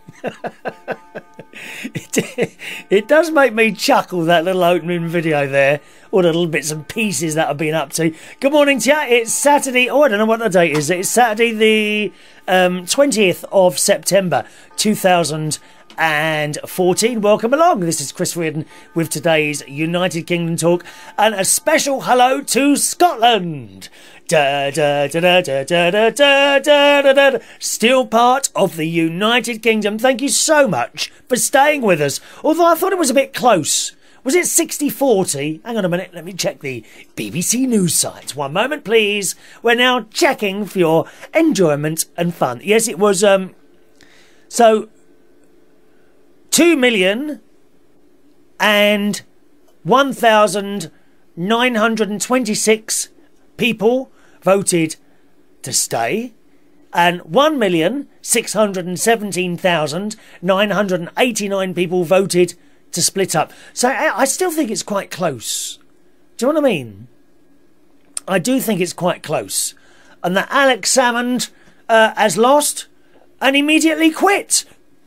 It does make me chuckle, that little opening video there, all the little bits and pieces that I've been up to. Good morning to you. It's Saturday. Oh, I don't know what the date is. It's Saturday the 20th of September 2014. Welcome along. This is Chris Reardon with today's United Kingdom talk, and a special hello to Scotland. Da, da, da, da, da, da, da, da, da, da. Still part of the United Kingdom. Thank you so much for staying with us. Although I thought it was a bit close. Was it 60-40? Hang on a minute. Let me check the BBC News site. One moment, please. We're now checking for your enjoyment and fun. Yes, it was. So 2,001,926 people voted to stay, and 1,617,989 people voted to split up. So I still think it's quite close. Do you know what I mean? I do think it's quite close. And that Alex Salmond has lost and immediately quit.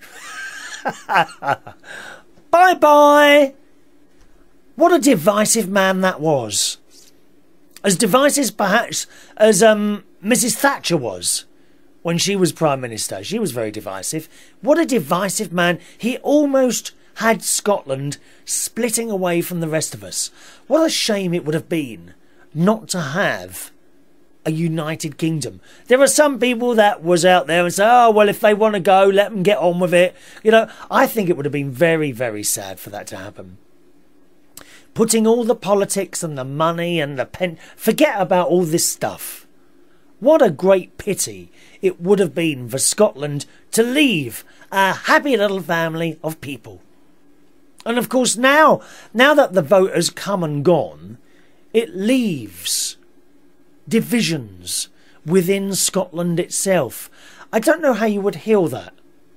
Bye-bye. What a divisive man that was. As divisive, perhaps, as Mrs. Thatcher was when she was Prime Minister. She was very divisive. What a divisive man. He almost had Scotland splitting away from the rest of us. What a shame it would have been not to have a United Kingdom. There are some people that was out there and say, oh, well, if they want to go, let them get on with it. You know, I think it would have been very, very sad for that to happen. Putting all the politics and the money and the pen... Forget about all this stuff. What a great pity it would have been for Scotland to leave a happy little family of people. And of course now that the vote has come and gone, it leaves divisions within Scotland itself. I don't know how you would heal that.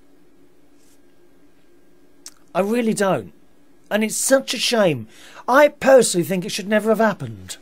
I really don't. And it's such a shame. I personally think it should never have happened.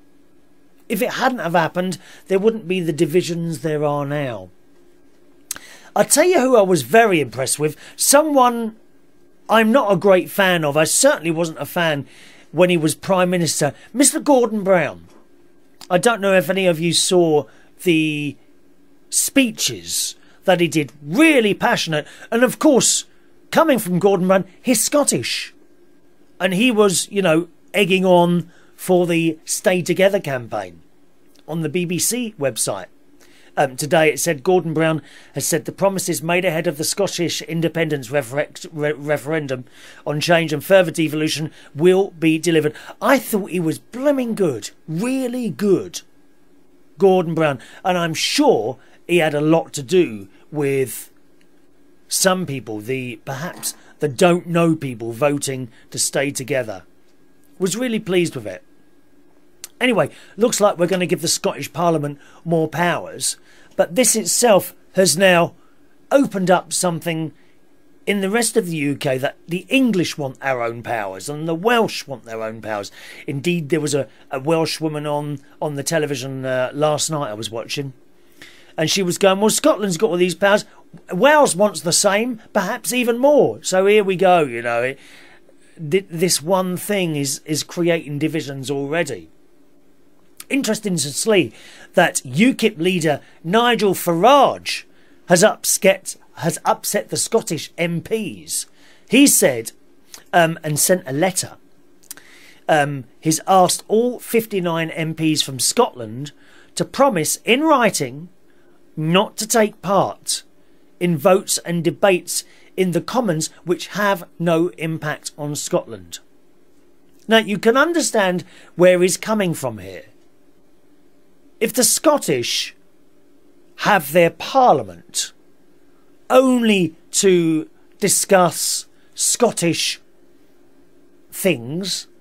If it hadn't have happened, there wouldn't be the divisions there are now. I'll tell you who I was very impressed with. Someone I'm not a great fan of. I certainly wasn't a fan when he was Prime Minister. Mr. Gordon Brown. I don't know if any of you saw the speeches that he did. Really passionate. And of course, coming from Gordon Brown, he's Scottish. And he was, you know, egging on for the Stay Together campaign on the BBC website. Today it said Gordon Brown has said the promises made ahead of the Scottish independence referendum on change and further devolution will be delivered. I thought he was blooming good. Really good. Gordon Brown. And I'm sure he had a lot to do with some people, perhaps the don't know people voting to stay together. Was really pleased with it. Anyway, looks like we're going to give the Scottish Parliament more powers, but this itself has now opened up something in the rest of the UK, that the English want our own powers and the Welsh want their own powers. Indeed, there was a Welsh woman on the television last night I was watching, and she was going, well, Scotland's got all these powers. Wales wants the same, perhaps even more. So here we go, you know. This one thing is creating divisions already. Interesting to see that UKIP leader Nigel Farage has upset the Scottish MPs. He said, and sent a letter, he's asked all 59 MPs from Scotland to promise in writing not to take part in votes and debates in the Commons which have no impact on Scotland. Now, you can understand where he's coming from here. If the Scottish have their parliament only to discuss Scottish things,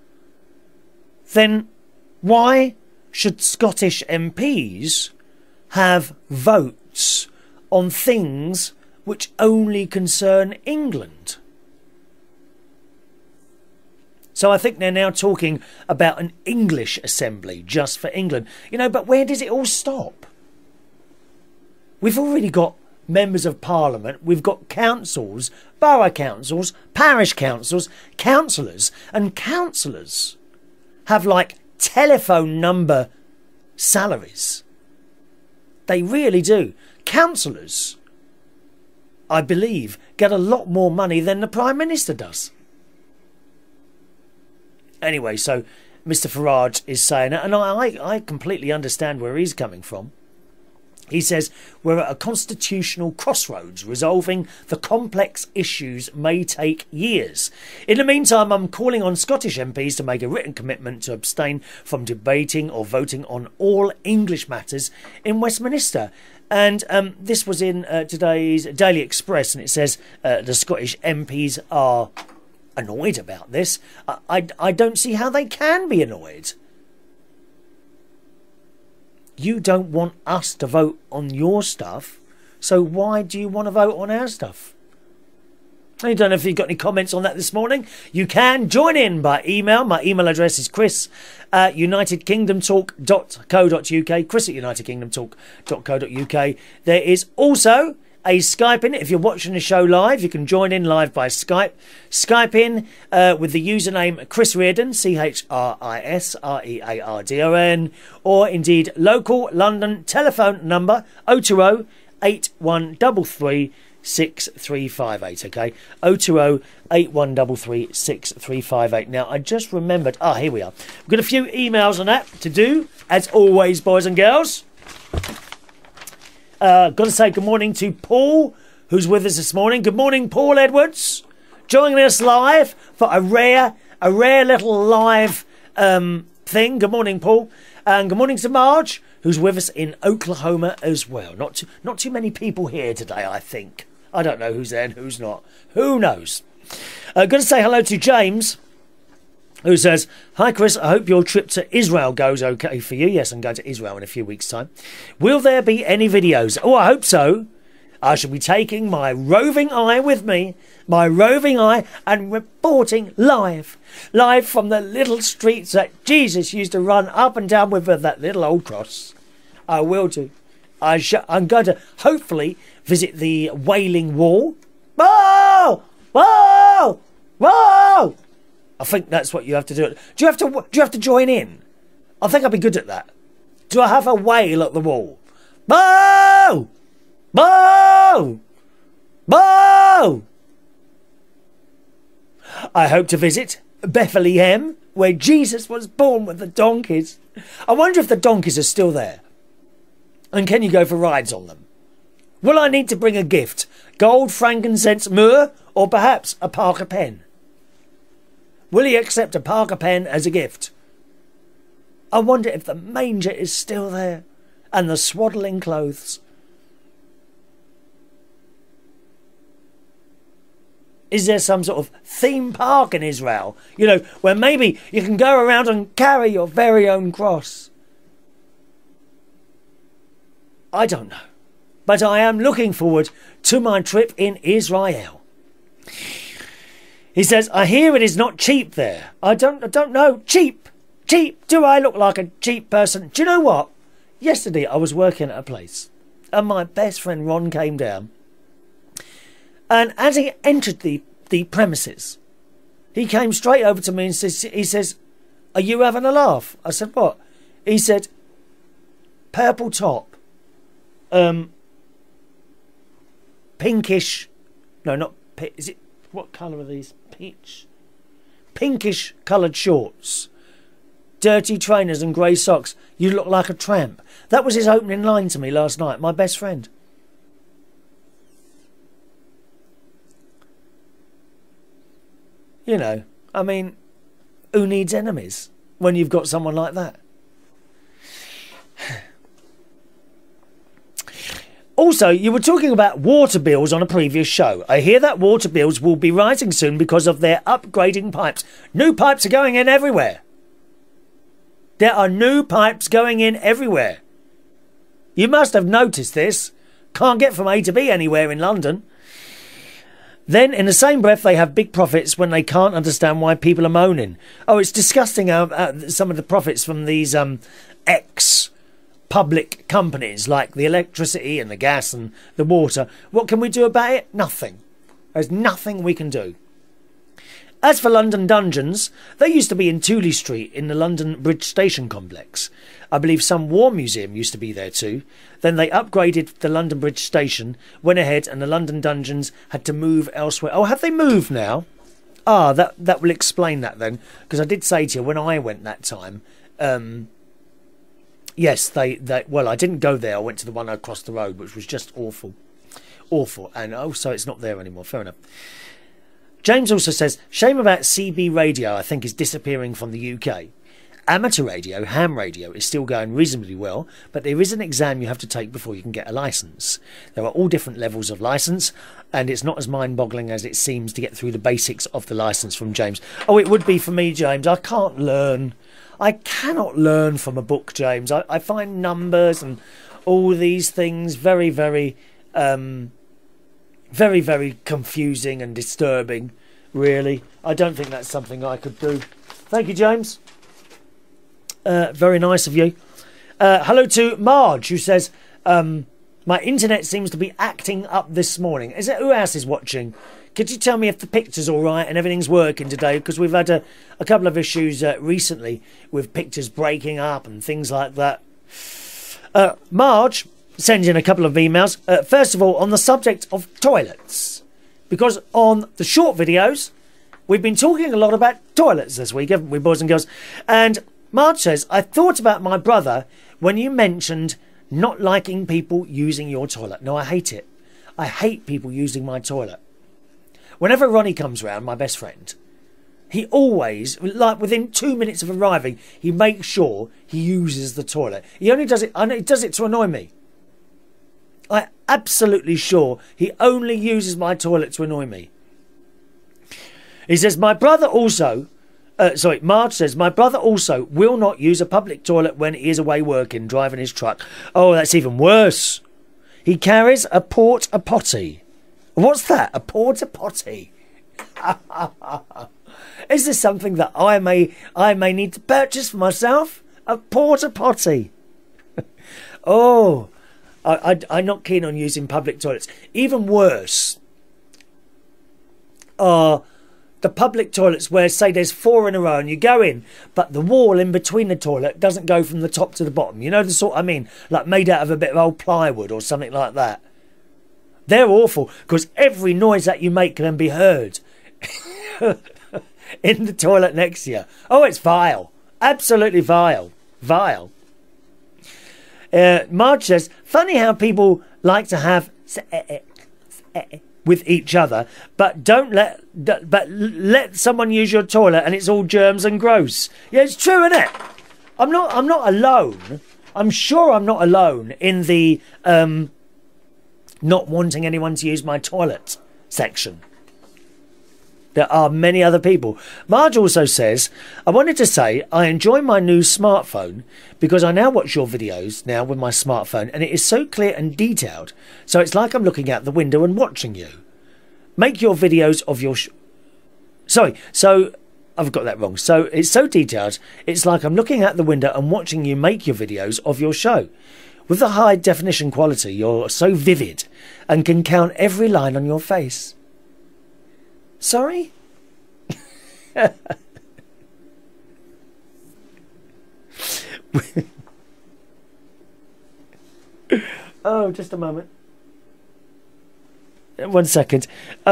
then why should Scottish MPs have votes on things which only concern England? So I think they're now talking about an English assembly just for England. You know, but where does it all stop? We've already got members of parliament, we've got councils, borough councils, parish councils, councillors, and councillors have like telephone number salaries. They really do. Councillors, I believe, get a lot more money than the Prime Minister does. Anyway, so Mr. Farage is saying it, and I completely understand where he's coming from. He says, we're at a constitutional crossroads. Resolving the complex issues may take years. In the meantime, I'm calling on Scottish MPs to make a written commitment to abstain from debating or voting on all English matters in Westminster. And this was in today's Daily Express, and it says the Scottish MPs are annoyed about this. I don't see how they can be annoyed. You don't want us to vote on your stuff, so why do you want to vote on our stuff? I don't know if you've got any comments on that this morning. You can join in by email. My email address is chris@unitedkingdomtalk.co.uk, chris@unitedkingdomtalk.co.uk. There is also a Skype in. If you're watching the show live, you can join in live by Skype. Skype in with the username Chris Reardon, CHRISREARDON, or indeed local London telephone number 020 8133 6358. Okay, 020 8133 6358. Now I just remembered. Here we are. We've got a few emails on that to do, as always, boys and girls. Got to say good morning to Paul, who's with us this morning. Good morning, Paul Edwards, joining us live for a rare little live thing. Good morning, Paul, and good morning to Marge, who's with us in Oklahoma as well. Not too many people here today, I think. I don't know who's there and who's not. Who knows? Got to say hello to James, who says, hi Chris, I hope your trip to Israel goes okay for you. Yes, I'm going to Israel in a few weeks' time. Will there be any videos? Oh, I hope so. I shall be taking my roving eye with me, my roving eye, and reporting live from the little streets that Jesus used to run up and down with that little old cross. I will do. I'm going to hopefully visit the Wailing Wall. Whoa! Whoa! Whoa! I think that's what you have to do. Do you have to join in? I think I'd be good at that. Do I have a wail at the wall? Boo! Boo! Boo! I hope to visit Bethlehem, where Jesus was born with the donkeys. I wonder if the donkeys are still there. And can you go for rides on them? Will I need to bring a gift? Gold, frankincense, myrrh, or perhaps a Parker pen? Will he accept a Parker pen as a gift? I wonder if the manger is still there and the swaddling clothes. Is there some sort of theme park in Israel? You know, where maybe you can go around and carry your very own cross. I don't know. But I am looking forward to my trip in Israel. He says, I hear it is not cheap there. I don't know. Cheap. Do I look like a cheap person? Do you know what? Yesterday I was working at a place and my best friend Ron came down. And as he entered the premises, he came straight over to me and he says, are you having a laugh? I said, what? He said, purple top, pinkish, no, not, is it, what colour are these? Peach. Pinkish coloured shorts, dirty trainers and grey socks. You look like a tramp. That was his opening line to me last night, my best friend. You know, I mean, who needs enemies when you've got someone like that? Also, you were talking about water bills on a previous show. I hear that water bills will be rising soon because of their upgrading pipes. New pipes are going in everywhere. There are new pipes going in everywhere. You must have noticed this. Can't get from A to B anywhere in London. Then, in the same breath, they have big profits when they can't understand why people are moaning. Oh, it's disgusting some of the profits from these public companies like the electricity and the gas and the water. What can we do about it? Nothing. There's nothing we can do. As for London dungeons, they used to be in Tooley Street in the London Bridge Station complex. I believe some war museum used to be there too. Then they upgraded the London Bridge Station, went ahead, and the London dungeons had to move elsewhere. Oh, have they moved now? Ah, that will explain that then, because I did say to you when I went that time, yes, well, I didn't go there. I went to the one across the road, which was just awful. Awful. And also it's not there anymore. Fair enough. James also says, shame about CB radio, I think, is disappearing from the UK. Amateur radio, ham radio, is still going reasonably well, but there is an exam you have to take before you can get a licence. There are all different levels of licence, and it's not as mind-boggling as it seems to get through the basics of the licence from James. Oh, it would be for me, James. I can't learn. I cannot learn from a book, James. I find numbers and all these things very, very... very, very confusing and disturbing, really. I don't think that's something I could do. Thank you, James. Very nice of you. Hello to Marge, who says, my internet seems to be acting up this morning. Who else is watching? Could you tell me if the picture's all right and everything's working today? Because we've had a couple of issues recently with pictures breaking up and things like that. Marge sends in a couple of emails. First of all, on the subject of toilets, because on the short videos we've been talking a lot about toilets this week, haven't we, boys and girls? And Marge says, I thought about my brother when you mentioned not liking people using your toilet. No, I hate it. I hate people using my toilet. Whenever Ronny comes round, my best friend, he always, like within 2 minutes of arriving, he makes sure he uses the toilet. He only does it, I know he does it to annoy me. I'm absolutely sure he only uses my toilet to annoy me. He says, my brother also... Marge says, my brother also will not use a public toilet when he is away working, driving his truck. Oh, that's even worse. He carries a porta-potty. What's that? A porta-potty? Is this something that I may need to purchase for myself? A porta-potty. Oh... I'm not keen on using public toilets. Even worse are the public toilets where, say, there's 4 in a row and you go in, but the wall in between the toilet doesn't go from the top to the bottom. You know the sort I mean? Like made out of a bit of old plywood or something like that. They're awful because every noise that you make can be heard in the toilet next to you. Oh, it's vile. Absolutely vile. Vile. Marge says, funny how people like to have with each other, but let someone use your toilet and it's all germs and gross. Yeah, it's true, isn't it? I'm not alone. I'm sure I'm not alone in the not wanting anyone to use my toilet section. There are many other people. Marge also says, I wanted to say I enjoy my new smartphone because I now watch your videos now with my smartphone and it is so clear and detailed. So it's like I'm looking out the window and watching you. Make your videos of your... So I've got that wrong. So it's so detailed, it's like I'm looking out the window and watching you make your videos of your show. With the high definition quality, you're so vivid and can count every line on your face. Sorry? Oh, just a moment. 1 second.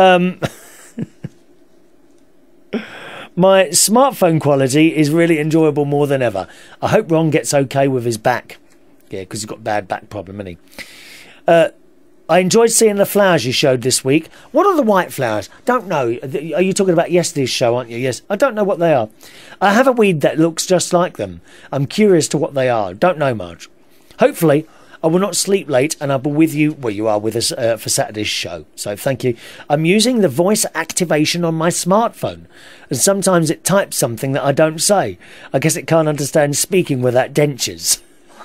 My smartphone quality is really enjoyable more than ever. I hope Ron gets okay with his back. Yeah, because he's got a bad back problem, hasn't he? I enjoyed seeing the flowers you showed this week. What are the white flowers? Don't know. Are you talking about yesterday's show, aren't you? Yes. I don't know what they are. I have a weed that looks just like them. I'm curious to what they are. Don't know, Marge. Hopefully, I will not sleep late and I'll be with you. Well, you are with us for Saturday's show. So thank you. I'm using the voice activation on my smartphone. And sometimes it types something that I don't say. I guess it can't understand speaking without dentures.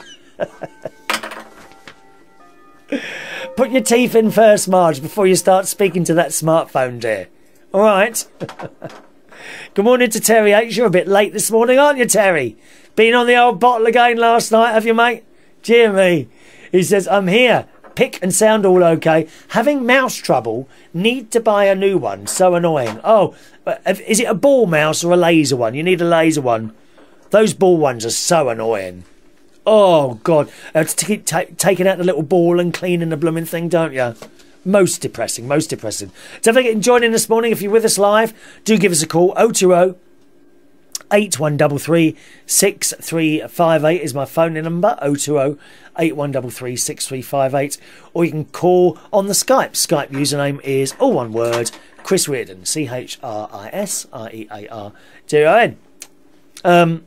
Put your teeth in first, Marge, before you start speaking to that smartphone, dear. All right. Good morning to Terry H. You're a bit late this morning, aren't you, Terry? Been on the old bottle again last night, have you, mate? Dear me. He says, I'm here. Pick and sound all okay. Having mouse trouble. Need to buy a new one. So annoying. Oh, is it a ball mouse or a laser one? You need a laser one. Those ball ones are so annoying. Oh, God. To keep taking out the little ball and cleaning the blooming thing, don't you? Most depressing, most depressing. Don't forget to join in this morning. If you're with us live, do give us a call. 020 8133 6358 is my phone number. 020 8133 6358. Or you can call on the Skype. Skype username is all one word, Chris Reardon. CHRISREARDON.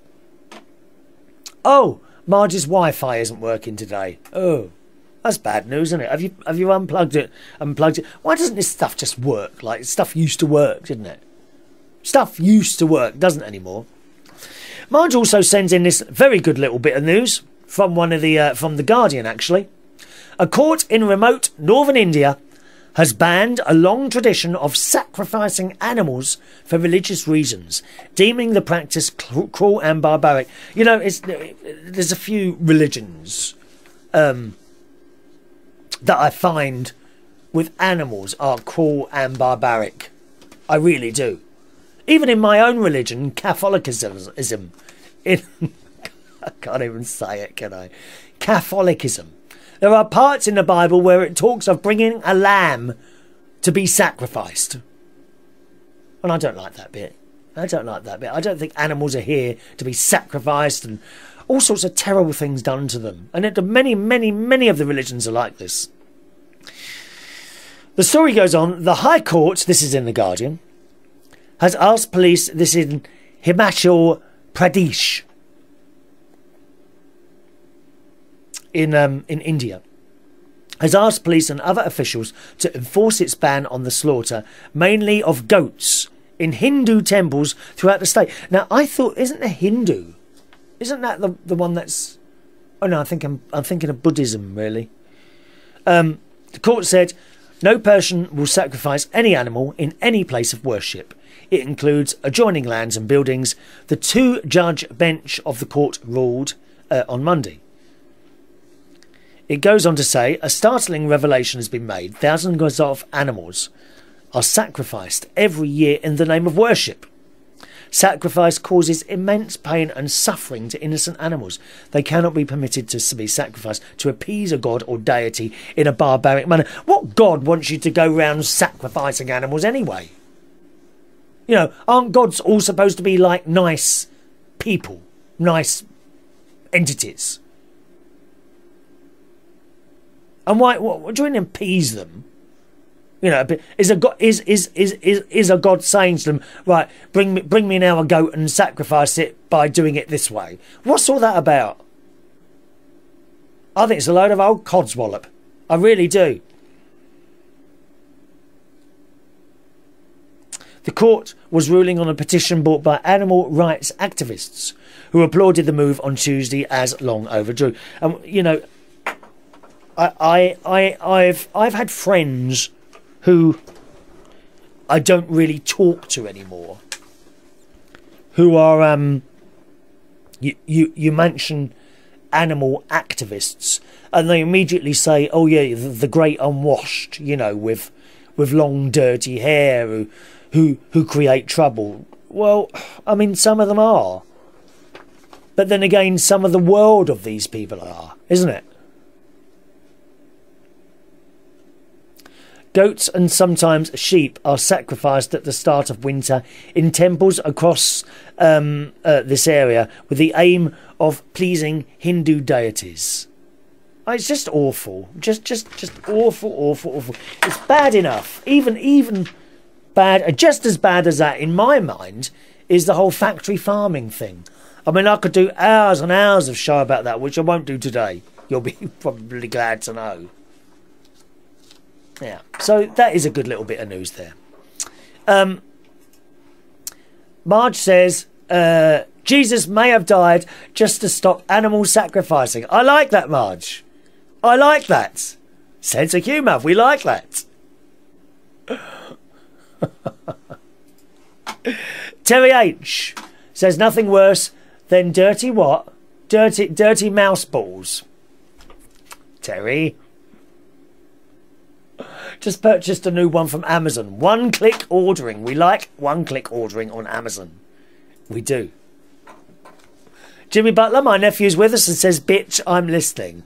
Oh, Marge's Wi-Fi isn't working today. Oh, that's bad news, isn't it? Have you unplugged it? Unplugged it? Why doesn't this stuff just work? Like, stuff used to work, didn't it? Stuff used to work, doesn't anymore. Marge also sends in this very good little bit of news from from the Guardian, actually. A court in remote northern India has banned a long tradition of sacrificing animals for religious reasons, deeming the practice cruel and barbaric. You know, there's a few religions that I find with animals are cruel and barbaric. I really do. Even in my own religion, Catholicism, I can't even say it, can I? Catholicism. There are parts in the Bible where it talks of bringing a lamb to be sacrificed. And I don't like that bit. I don't like that bit. I don't think animals are here to be sacrificed and all sorts of terrible things done to them. And many of the religions are like this. The story goes on. The High Court, this is in The Guardian, has asked police, this is in Himachal Pradesh, in India, has asked police and other officials to enforce its ban on the slaughter, mainly of goats, in Hindu temples throughout the state. Now, I thought, isn't that the one that's... Oh no, I'm thinking of Buddhism, really. The court said, no person will sacrifice any animal in any place of worship. It includes adjoining lands and buildings. The two-judge bench of the court ruled on Monday. It goes on to say, a startling revelation has been made. Thousands of animals are sacrificed every year in the name of worship. Sacrifice causes immense pain and suffering to innocent animals. They cannot be permitted to be sacrificed to appease a god or deity in a barbaric manner. What god wants you to go round sacrificing animals anyway? You know, aren't gods all supposed to be like nice people, nice entities? And why? What do you mean appease them? You know, is a god saying to them, right, bring me now a goat and sacrifice it by doing it this way? What's all that about? I think it's a load of old codswallop. I really do. The court was ruling on a petition brought by animal rights activists who applauded the move on Tuesday as long overdue. And you know, I've had friends who I don't really talk to anymore, who are you mention animal activists and they immediately say, oh yeah, the great unwashed, you know, with long dirty hair who create trouble. Well, I mean, some of them are, but then again, some of the world of these people are, isn't it? Goats and sometimes sheep are sacrificed at the start of winter in temples across this area with the aim of pleasing Hindu deities. Oh, it's just awful. Just awful. It's bad enough. Even bad, just as bad as that, in my mind, is the whole factory farming thing. I mean, I could do hours and hours of show about that, which I won't do today. You'll be probably glad to know. Yeah, so that is a good little bit of news there. Marge says, Jesus may have died just to stop animal sacrificing. I like that, Marge. I like that. Sense of humour, we like that. Terry H says, nothing worse than dirty what? dirty mouse balls. Terry. Just purchased a new one from Amazon. One-click ordering. We like one-click ordering on Amazon. We do. Jimmy Butler, my nephew's with us and says, bitch, I'm listening.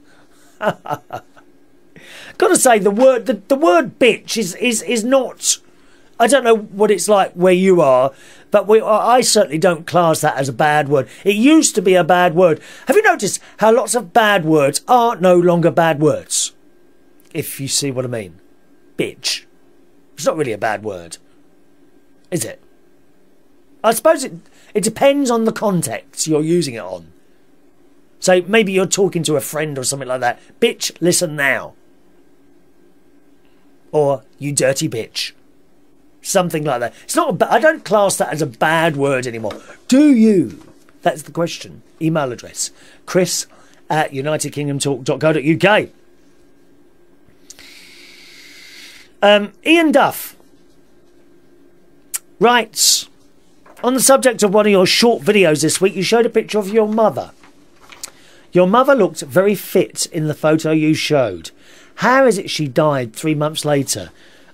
Gotta say, the word bitch is not... I don't know what it's like where you are, but I certainly don't class that as a bad word. It used to be a bad word. Have you noticed how lots of bad words are no longer bad words? If you see what I mean. Bitch. It's not really a bad word. Is it? I suppose it depends on the context you're using it on. So maybe you're talking to a friend or something like that. Bitch, listen now. Or, you dirty bitch. Something like that. It's not. I don't class that as a bad word anymore. Do you? That's the question. Email address. chris@unitedkingdomtalk.co.uk. Ian Duff writes, on the subject of one of your short videos this week, you showed a picture of your mother. Your mother looked very fit in the photo you showed. How is it she died 3 months later?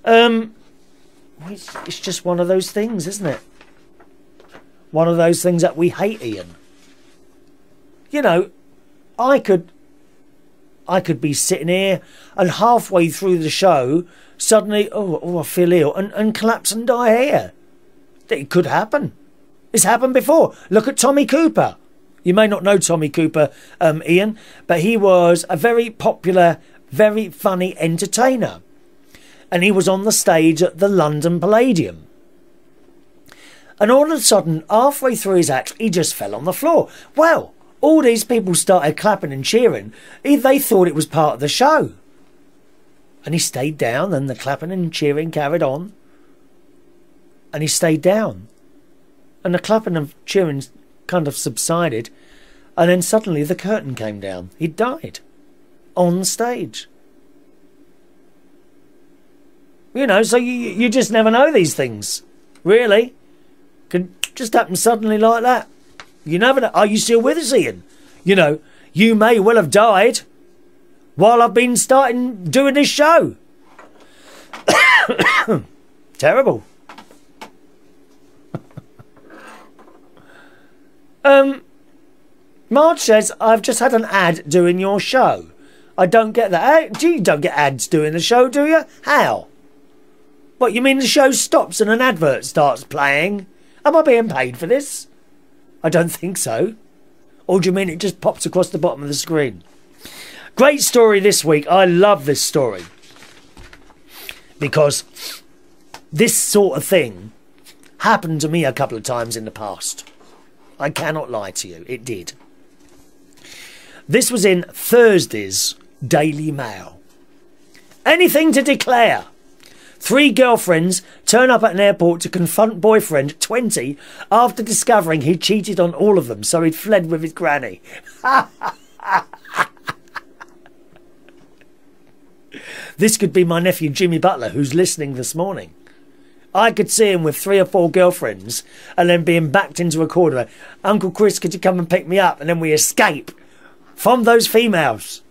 It's just one of those things, isn't it? One of those things that we hate, Ian. You know, I could be sitting here and halfway through the show, suddenly, I feel ill, and collapse and die here. It could happen. It's happened before. Look at Tommy Cooper. You may not know Tommy Cooper, Ian, but he was a very popular, very funny entertainer. And he was on the stage at the London Palladium. And all of a sudden, halfway through his act, he just fell on the floor. Well, all these people started clapping and cheering. They thought it was part of the show. And he stayed down, and the clapping and cheering carried on. And he stayed down. And the clapping and cheering kind of subsided. And then suddenly the curtain came down. He died. On stage. You know, so you just never know these things. Really. Could just happen suddenly like that. You never know. Are you still with us, Ian? You know, you may well have died while I've been doing this show. Terrible. Marge says, I've just had an ad doing your show. I don't get that. You don't get ads doing the show, do you? How? What, you mean the show stops and an advert starts playing? Am I being paid for this? I don't think so. Or do you mean it just pops across the bottom of the screen? Great story this week. I love this story. Because this sort of thing happened to me a couple of times in the past. I cannot lie to you. It did. This was in Thursday's Daily Mail. Anything to declare? 3 girlfriends turn up at an airport to confront boyfriend, 20, after discovering he cheated on all of them, so he'd fled with his granny. This could be my nephew Jimmy Butler, who's listening this morning. I could see him with 3 or 4 girlfriends and then being backed into a corner. Uncle Chris, could you come and pick me up? And then we escape from those females.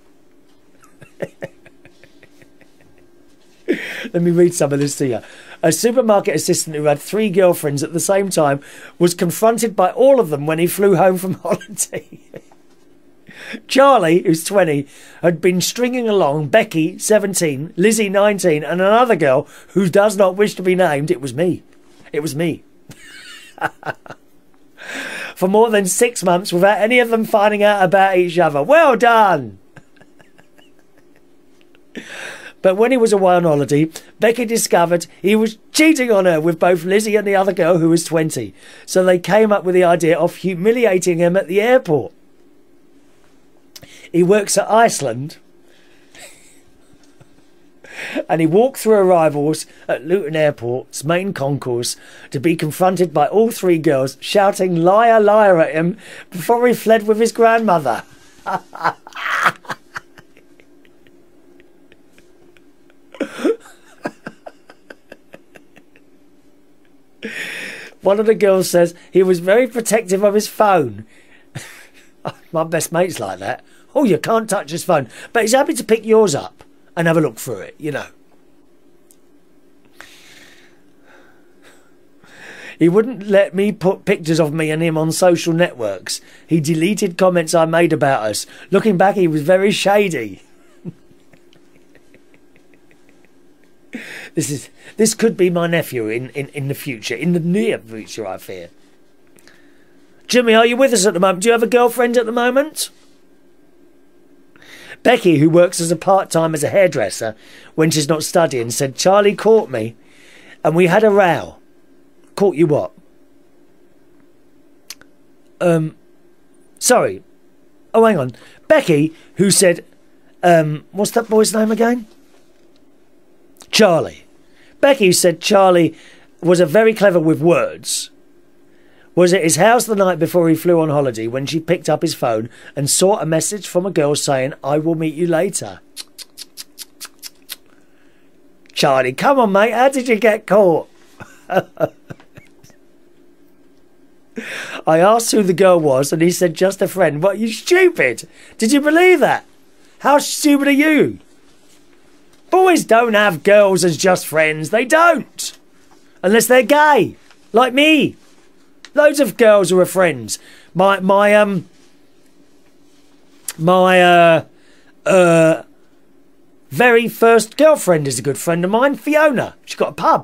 Let me read some of this to you. A supermarket assistant who had 3 girlfriends at the same time was confronted by all of them when he flew home from holiday. Charlie, who's 20, had been stringing along Becky, 17, Lizzie, 19, and another girl who does not wish to be named. It was me. It was me. For more than 6 months without any of them finding out about each other. Well done! But when he was away on holiday, Becky discovered he was cheating on her with both Lizzie and the other girl who was 20. So they came up with the idea of humiliating him at the airport. He works at Iceland. And he walked through arrivals at Luton Airport's main concourse to be confronted by all 3 girls shouting liar, liar at him before he fled with his grandmother. One of the girls says he was very protective of his phone. My best mate's like that. Oh, you can't touch his phone. But he's happy to pick yours up and have a look through it, you know. He wouldn't let me put pictures of me and him on social networks. He deleted comments I made about us. Looking back, he was very shady. This could be my nephew in the future, in the near future, I fear. Jimmy, are you with us at the moment? Do you have a girlfriend at the moment? Becky, who works as a part-time as a hairdresser when she's not studying, said Charlie caught me and we had a row. Caught you what? Sorry. Oh, hang on. Becky, who said, what's that boy's name again? Charlie. Becky said Charlie was very clever with words. Was at his house the night before he flew on holiday when she picked up his phone and saw a message from a girl saying, I will meet you later. Charlie, come on, mate. How did you get caught? I asked who the girl was and he said, just a friend. What, you stupid? Did you believe that? How stupid are you? Boys don't have girls as just friends. They don't. Unless they're gay. Like me. Loads of girls who are friends. My very first girlfriend is a good friend of mine, Fiona. She's got a pub.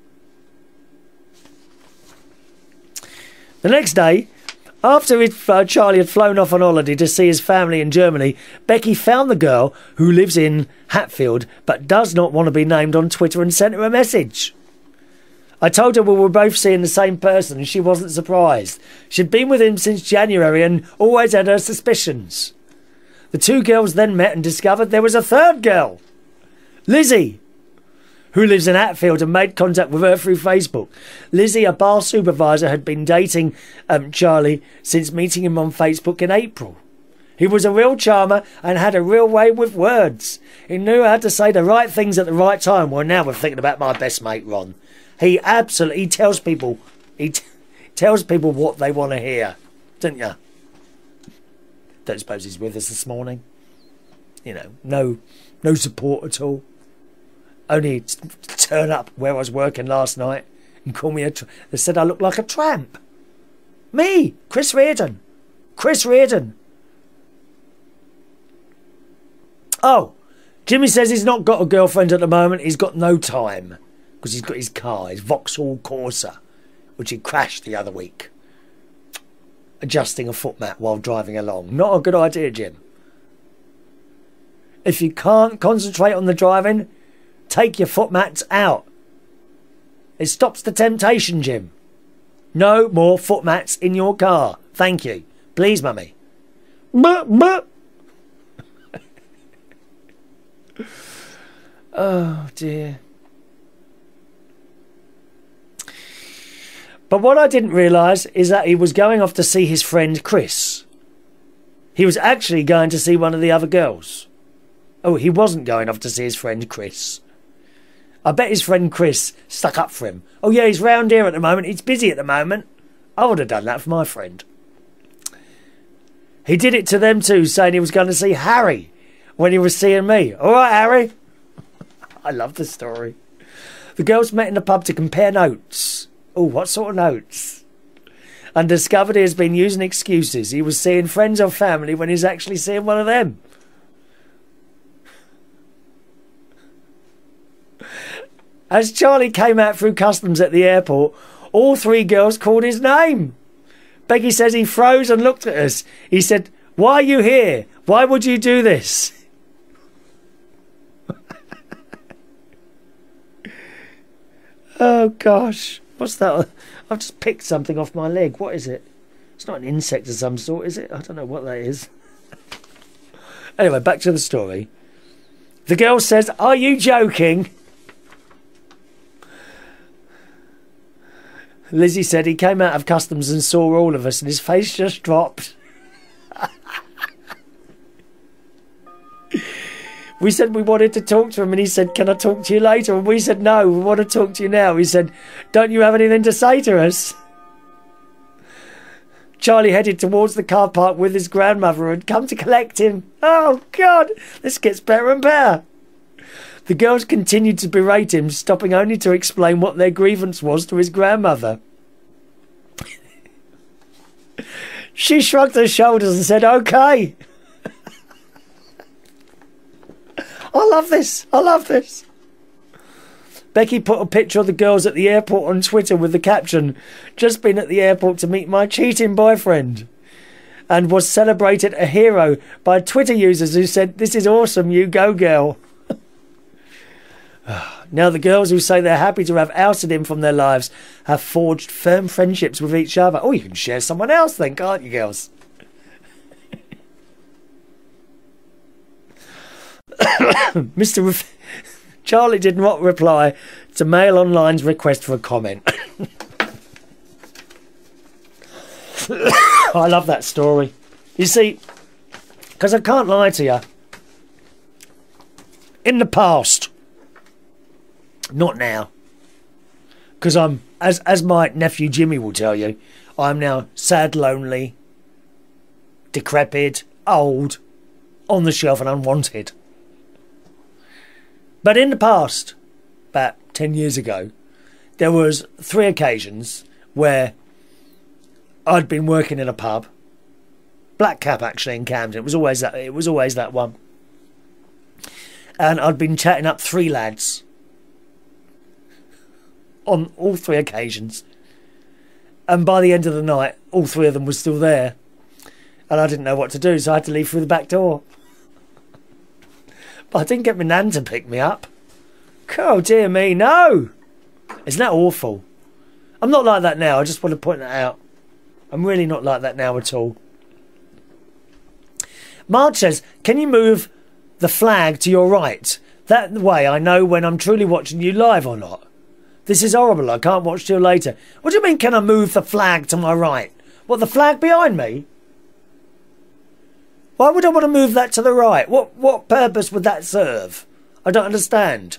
The next day, after Charlie had flown off on holiday to see his family in Germany, Becky found the girl who lives in Hatfield but does not want to be named on Twitter and sent her a message. I told her we were both seeing the same person and she wasn't surprised. She'd been with him since January and always had her suspicions. The two girls then met and discovered there was a third girl, Lizzie, who lives in Hatfield and made contact with her through Facebook. Lizzie, a bar supervisor, had been dating Charlie since meeting him on Facebook in April. He was a real charmer and had a real way with words. He knew how to say the right things at the right time. Well, now we're thinking about my best mate, Ron. He absolutely tells people, tells people what they want to hear, don't you? Don't suppose he's with us this morning. You know, no support at all. Only turn up where I was working last night and call me they said I look like a tramp. Me, Chris Reardon. Chris Reardon. Oh, Jimmy says he's not got a girlfriend at the moment. He's got no time because he's got his car, his Vauxhall Corsa, which he crashed the other week, adjusting a foot mat while driving along. Not a good idea, Jim. If you can't concentrate on the driving, take your foot mats out. It stops the temptation, Jim. No more foot mats in your car. Thank you. Please, mummy. Oh, dear. But what I didn't realise is that he was going off to see his friend Chris. He was actually going to see one of the other girls. Oh, he wasn't going off to see his friend Chris. I bet his friend Chris stuck up for him. Oh yeah, he's round here at the moment. He's busy at the moment. I would have done that for my friend. He did it to them too, saying he was going to see Harry when he was seeing me. All right, Harry. I love the story. The girls met in the pub to compare notes. Oh, what sort of notes? And discovered he has been using excuses. He was seeing friends or family when he's actually seeing one of them. As Charlie came out through customs at the airport, all three girls called his name. Becky says he froze and looked at us. He said, "Why are you here? Why would you do this?" Oh, gosh. What's that? I've just picked something off my leg. What is it? It's not an insect of some sort, is it? I don't know what that is. Anyway, back to the story. The girl says, "Are you joking?" Lizzie said he came out of customs and saw all of us and his face just dropped. We said we wanted to talk to him and he said, "Can I talk to you later?" And we said, "No, we want to talk to you now." He said, "Don't you have anything to say to us?" Charlie headed towards the car park with his grandmother and come to collect him. Oh, God, this gets better and better. The girls continued to berate him, stopping only to explain what their grievance was to his grandmother. She shrugged her shoulders and said, OK. I love this. I love this. Becky put a picture of the girls at the airport on Twitter with the caption, "Just been at the airport to meet my cheating boyfriend," and was celebrated a hero by Twitter users who said, "This is awesome, you go girl." Now the girls who say they're happy to have ousted him from their lives have forged firm friendships with each other. Oh, you can share someone else then, can't you, girls? Charlie did not reply to Mail Online's request for a comment. I love that story. You see, because I can't lie to you, in the past, not now, because I'm, as my nephew Jimmy will tell you, I'm now sad, lonely, decrepit, old, on the shelf and unwanted. But in the past, about 10 years ago, there was 3 occasions where I'd been working in a pub, Black Cap actually in Camden. It was always that one, and I'd been chatting up 3 lads on all 3 occasions, and by the end of the night, all 3 of them were still there, and I didn't know what to do, so I had to leave through the back door. But I didn't get my nan to pick me up. Oh, dear me, no! Isn't that awful? I'm not like that now. I just want to point that out. I'm really not like that now at all. Marge says, "Can you move the flag to your right? That way I know when I'm truly watching you live or not. This is horrible. I can't watch till later." What do you mean, can I move the flag to my right? What, the flag behind me? Why would I want to move that to the right? What purpose would that serve? I don't understand.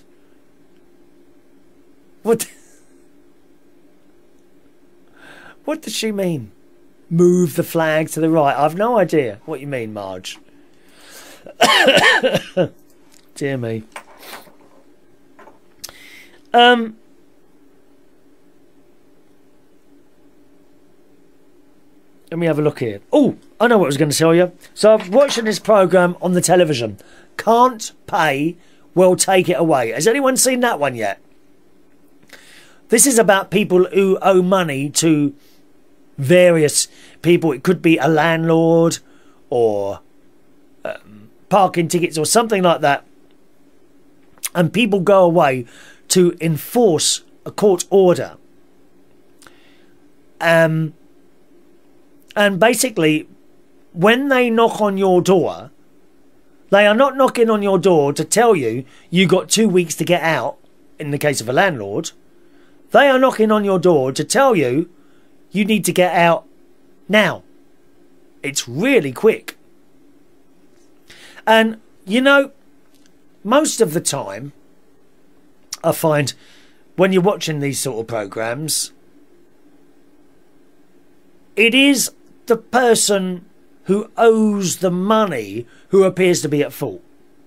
What does she mean? Move the flag to the right? I've no idea what you mean, Marge. Dear me. Let me have a look here. Oh, I know what I was going to tell you. So I'm watching this programme on the television. Can't pay, will take it away. Has anyone seen that one yet? This is about people who owe money to various people. It could be a landlord or parking tickets or something like that. And people go away to enforce a court order. And basically, when they knock on your door, they are not knocking on your door to tell you you got 2 weeks to get out, in the case of a landlord. They are knocking on your door to tell you you need to get out now. It's really quick. And, you know, most of the time, I find when you're watching these sort of programmes, it is the person who owes the money who appears to be at fault.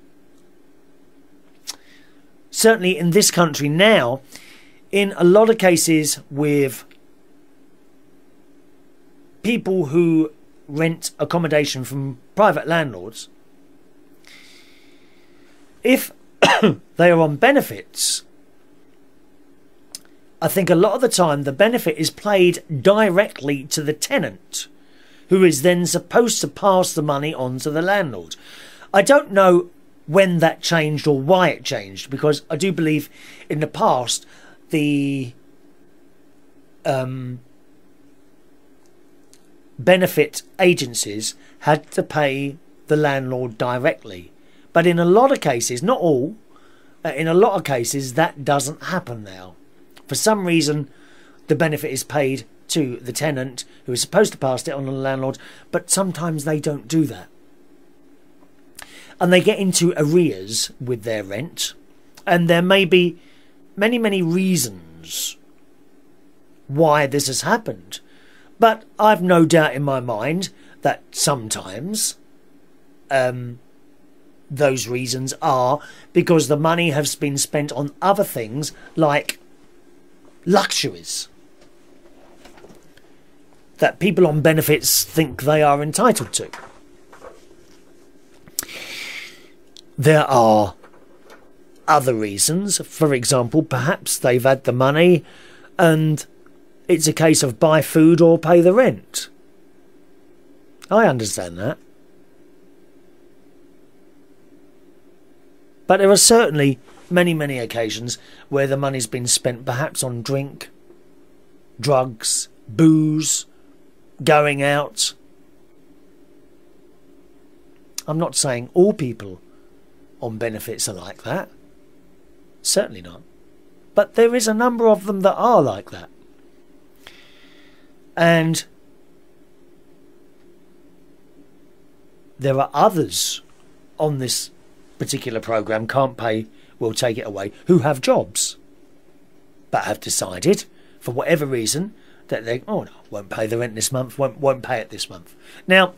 Certainly in this country now, in a lot of cases with people who rent accommodation from private landlords, if they are on benefits, I think a lot of the time the benefit is paid directly to the tenant, who is then supposed to pass the money on to the landlord. I don't know when that changed or why it changed, because I do believe in the past the benefit agencies had to pay the landlord directly. But in a lot of cases, not all, in a lot of cases that doesn't happen now. For some reason, the benefit is paid to the tenant, who is supposed to pass it on to the landlord, but sometimes they don't do that. And they get into arrears with their rent, and there may be many, many reasons why this has happened. But I've no doubt in my mind that sometimes those reasons are because the money has been spent on other things like luxuries that people on benefits think they are entitled to. There are other reasons. For example, perhaps they've had the money and it's a case of buy food or pay the rent. I understand that. But there are certainly many, many occasions where the money's been spent perhaps on drink, drugs, booze, going out. I'm not saying all people on benefits are like that. Certainly not. But there is a number of them that are like that. And there are others on this particular programme, Can't Pay, Will Take It Away, who have jobs but have decided, for whatever reason, that they, oh no, won't pay the rent this month, won't pay it this month. Now,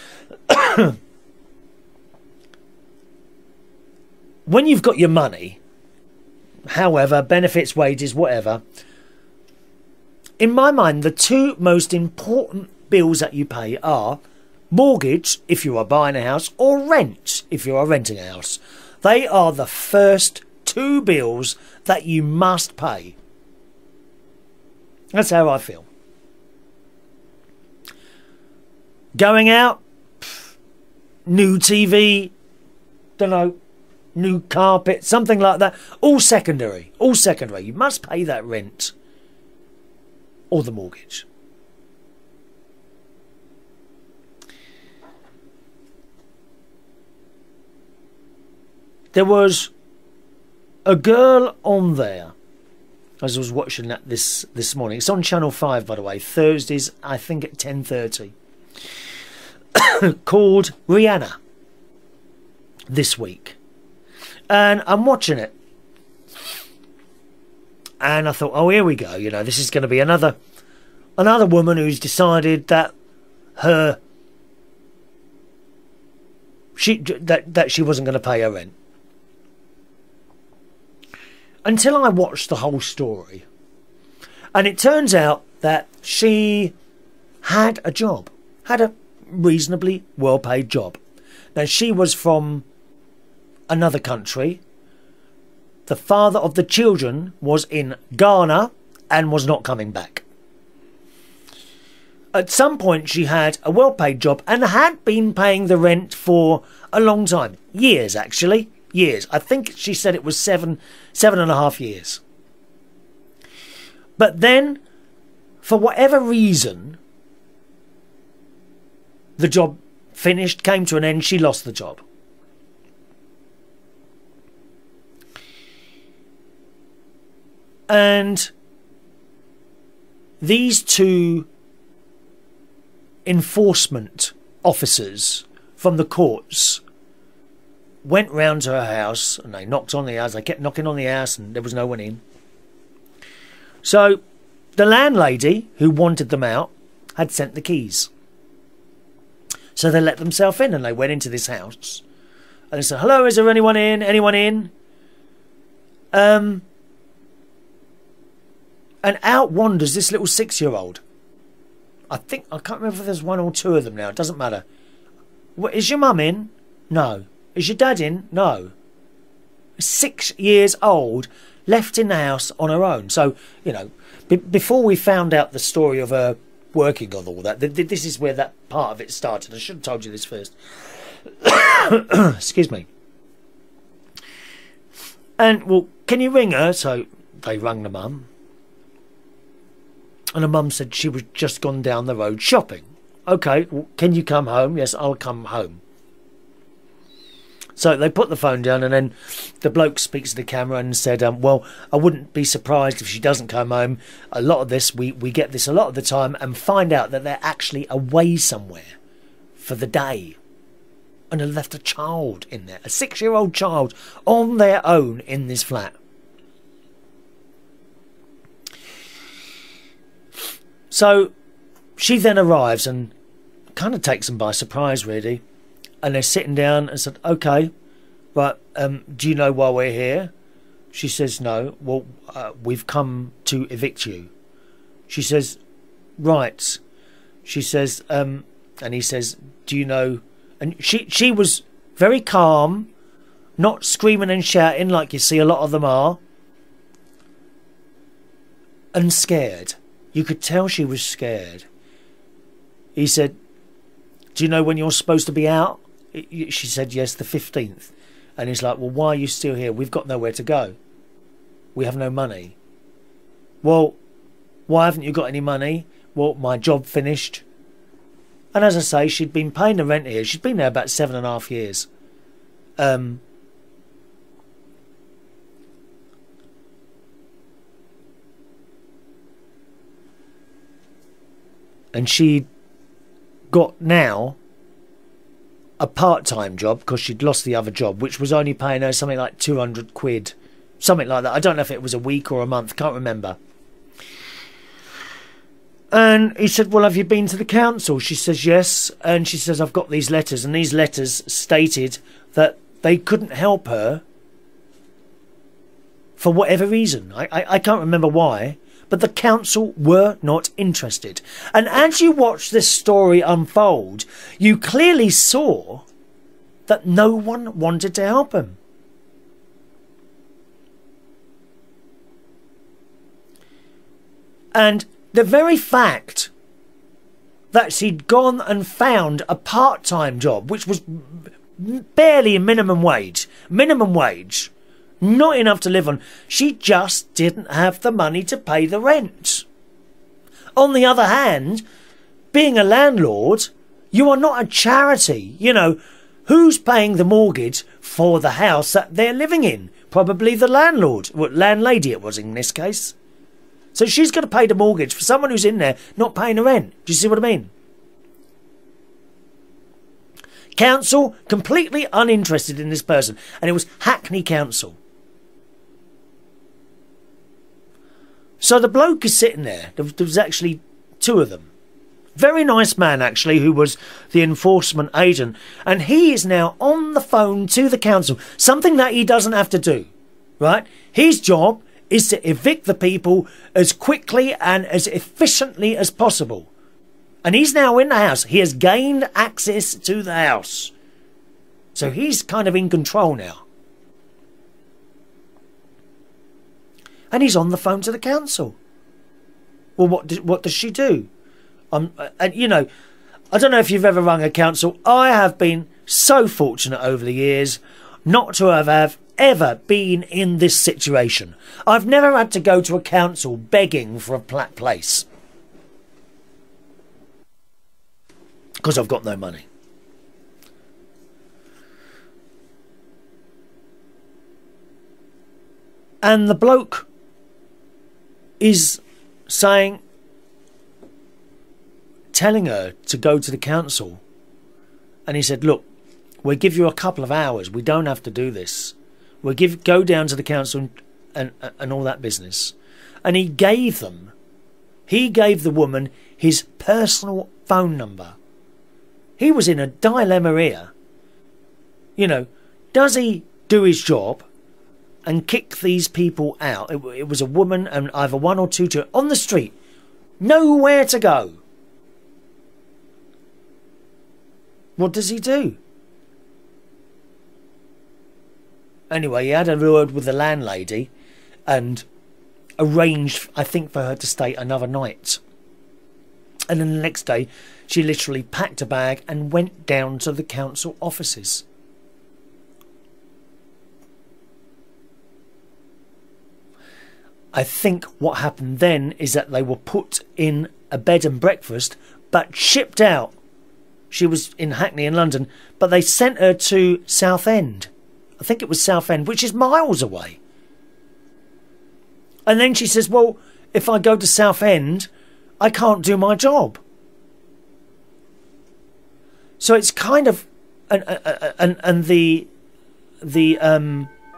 when you've got your money, however, benefits, wages, whatever, in my mind, the two most important bills that you pay are mortgage, if you are buying a house, or rent, if you are renting a house. They are the first two bills that you must pay. That's how I feel. Going out, new TV, don't know, new carpet, something like that. All secondary. All secondary. You must pay that rent or the mortgage. There was a girl on there, as I was watching that this morning. It's on Channel 5, by the way, Thursdays, I think at 10:30, called Rihanna this week. And I'm watching it. And I thought, oh, here we go. You know, this is going to be another woman who's decided that she wasn't going to pay her rent. Until I watched the whole story. And it turns out that she had a job. Had a reasonably well-paid job. Now, she was from another country. The father of the children was in Ghana and was not coming back. At some point, she had a well-paid job and had been paying the rent for a long time. Years, actually. Years. I think she said it was 7.5 years. But then, for whatever reason, the job finished, came to an end, she lost the job. And these two enforcement officers from the courts went round to her house and they knocked on the house. They kept knocking on the house and there was no one in. So the landlady who wanted them out had sent the keys. So they let themselves in and they went into this house. And they said, hello, is there anyone in? Anyone in? And out wanders this little 6-year-old. I can't remember if there's one or two of them now. It doesn't matter. Is your mum in? No. Is your dad in? No. 6 years old, left in the house on her own. So, you know, before we found out the story of her working on all that, this is where that part of it started. I should have told you this first. Excuse me. And, well, can you ring her? So they rang the mum. And the mum said she was just gone down the road shopping. Okay, well, can you come home? Yes, I'll come home. So they put the phone down and then the bloke speaks to the camera and said, well, I wouldn't be surprised if she doesn't come home. A lot of this, we get this a lot of the time and find out that they're actually away somewhere for the day. And they left a child in there, a 6-year-old child on their own in this flat. So she then arrives and kind of takes them by surprise, really. And they're sitting down and said, okay, right, do you know why we're here? She says, no. Well, we've come to evict you. She says, right. She says, and he says, do you know? And she was very calm, not screaming and shouting like you see a lot of them are, and scared. You could tell she was scared. He said, do you know when you're supposed to be out? She said, yes, the 15th. And he's like, well, why are you still here? We've got nowhere to go. We have no money. Well, why haven't you got any money? Well, my job finished. And as I say, she'd been paying the rent here. She'd been there about 7.5 years. And she'd got now a part-time job because she'd lost the other job, which was only paying her something like 200 quid. Something like that. I don't know if it was a week or a month. Can't remember. And he said, well, have you been to the council? She says, yes. And she says, I've got these letters. And these letters stated that they couldn't help her for whatever reason. I can't remember why. But the council were not interested. And as you watch this story unfold, you clearly saw that no one wanted to help him. And the very fact that she'd gone and found a part-time job, which was barely minimum wage, not enough to live on, she just didn't have the money to pay the rent. On the other hand, being a landlord, you are not a charity. You know, who's paying the mortgage for the house that they're living in? Probably the landlord, well, landlady it was in this case. So she's got to pay the mortgage for someone who's in there not paying the rent. Do you see what I mean? Council completely uninterested in this person. And it was Hackney Council. So the bloke is sitting there. There was actually two of them. Very nice man, actually, who was the enforcement agent. And he is now on the phone to the council. Something that he doesn't have to do. Right? His job is to evict the people as quickly and as efficiently as possible. And he's now in the house. He has gained access to the house. So he's kind of in control now. And he's on the phone to the council. Well, what does she do? And you know, I don't know if you've ever rung a council. I have been so fortunate over the years not to have ever been in this situation. I've never had to go to a council begging for a place. Because I've got no money. And the bloke is telling her to go to the council. And he said, look, we'll give you a couple of hours. We don't have to do this. We'll go down to the council and all that business. And he gave the woman his personal phone number. He was in a dilemma here. You know, does he do his job and kick these people out? It was a woman and either one or two on the street. Nowhere to go. What does he do? Anyway, he had a word with the landlady and arranged, I think, for her to stay another night. And then the next day, she literally packed a bag and went down to the council offices. I think what happened then is that they were put in a bed and breakfast, but shipped out. She was in Hackney in London, but they sent her to Southend. I think it was Southend, which is miles away. And then she says, well, if I go to Southend, I can't do my job. So it's kind of, and the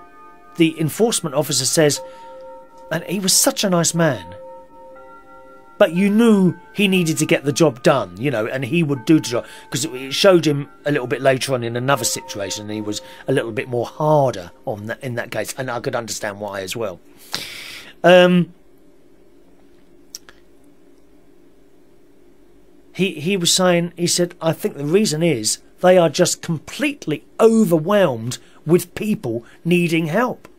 enforcement officer says, and he was such a nice man. but you knew he needed to get the job done, you know, and he would do the job, because it showed him a little bit later on in another situation, and he was a little bit more harder on that, in that case, and I could understand why as well. He was saying, he said, I think the reason is they are just completely overwhelmed with people needing help.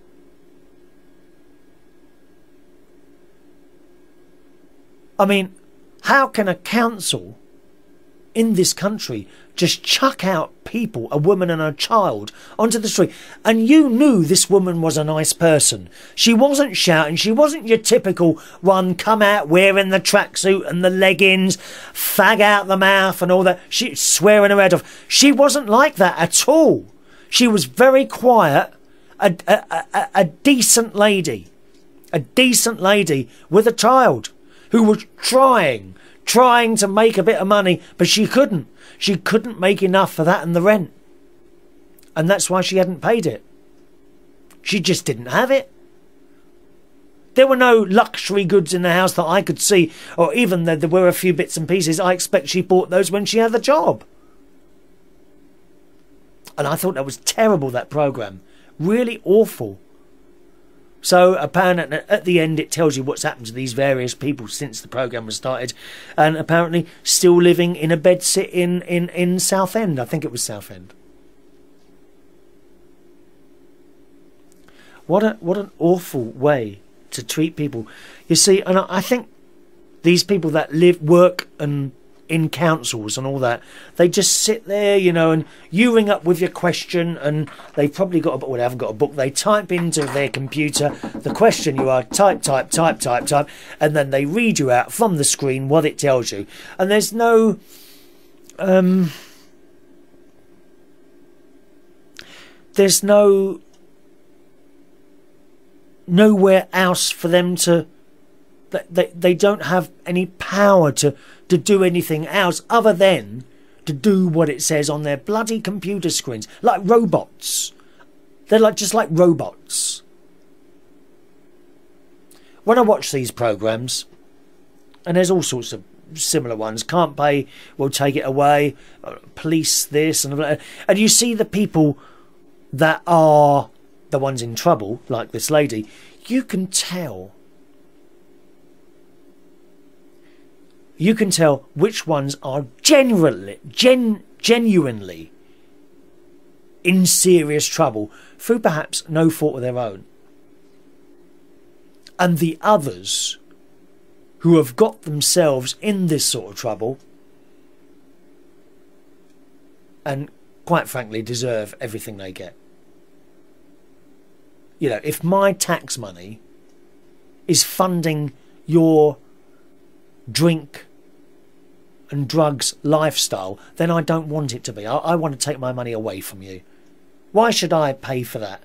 I mean, how can a council in this country just chuck out people, a woman and a child, onto the street? And you knew this woman was a nice person. She wasn't shouting. She wasn't your typical one come out wearing the tracksuit and the leggings, fag out the mouth and all that. She swearing her head off. She wasn't like that at all. She was very quiet, a decent lady. A decent lady with a child who was trying to make a bit of money, but she couldn't. She couldn't make enough for that and the rent. And that's why she hadn't paid it. She just didn't have it. There were no luxury goods in the house that I could see, or even there were a few bits and pieces. I expect she bought those when she had the job. And I thought that was terrible, that programme. Really awful. So apparently at the end it tells you what's happened to these various people since the programme was started, and apparently still living in a bedsit in Southend. I think it was Southend. What an awful way to treat people. You see, and I think these people that work and in councils and all that, they just sit there, you know, and you ring up with your question, and they've probably got a book, well, they haven't got a book, they type into their computer the question you are, type, and then they read you out from the screen what it tells you. And there's no nowhere else for them to, they don't have any power to do anything else other than to do what it says on their bloody computer screens, like robots. They're just like robots. When I watch these programmes, and there's all sorts of similar ones, can't pay, we'll take it away, police this and you see the people that are the ones in trouble, like this lady. You can tell which ones are genuinely in serious trouble through perhaps no fault of their own, and the others who have got themselves in this sort of trouble and quite frankly deserve everything they get. You know, if my tax money is funding your drink and drugs lifestyle, then I don't want it to be. I want to take my money away from you. Why should I pay for that?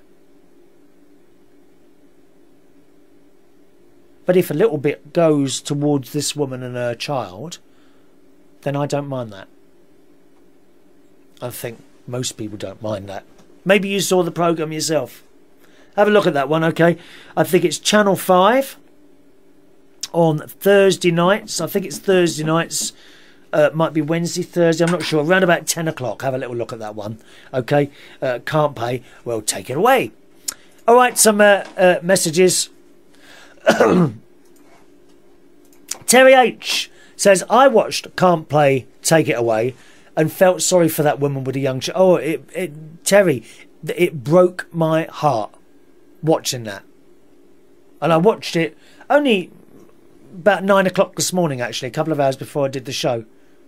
But if a little bit goes towards this woman and her child, then I don't mind that. I think most people don't mind that. Maybe you saw the programme yourself. Have a look at that one, okay? I think it's Channel 5 on Thursday nights. I think it's Thursday nights. Might be Wednesday, Thursday, I'm not sure. Around about 10 o'clock. Have a little look at that one. Okay. Can't pay. Well, take it away. All right, some messages. Terry H says, I watched Can't Play, Take It Away and felt sorry for that woman with a young child. Oh, Terry, it broke my heart watching that. And I watched it only about 9 o'clock this morning, actually, a couple of hours before I did the show.